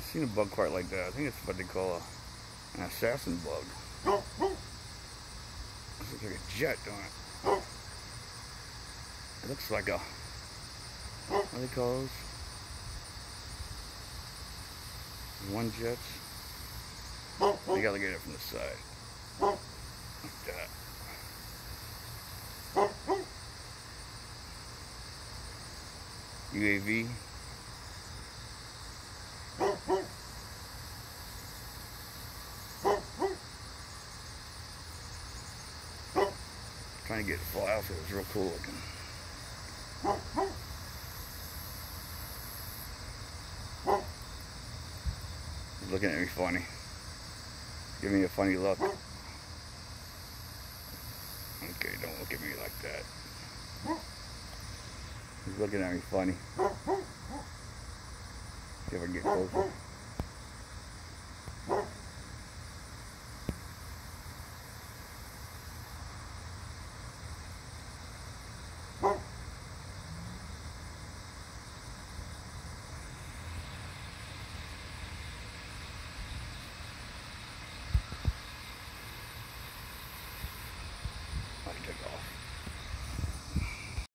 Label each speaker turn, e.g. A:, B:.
A: seen a bug quite like that. I think it's what they call an assassin bug. This looks like a jet, don't it? It looks like a, what do they call those? One jets. You gotta get it from the side. Like that. UAV. Trying to get it to fly off, it was real cool looking. He's looking at me funny. Give me a funny look. Okay, don't look at me like that. He's looking at me funny. See if I can get closer.